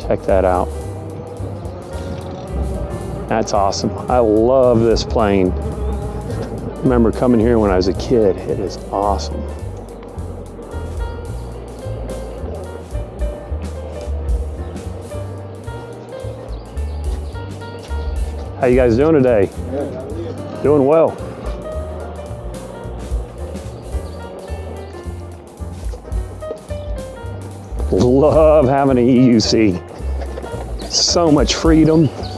Check that out. That's awesome. I love this plane. I remember coming here when I was a kid. It is awesome. How you guys doing today? Good. How are you? Doing well. Love having an EUC. So much freedom.